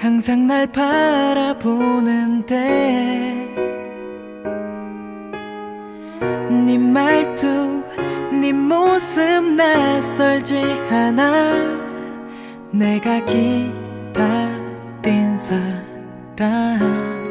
항상 날 바라보는데 네 말투 네 모습 낯설지 않아. 내가 기다린 사람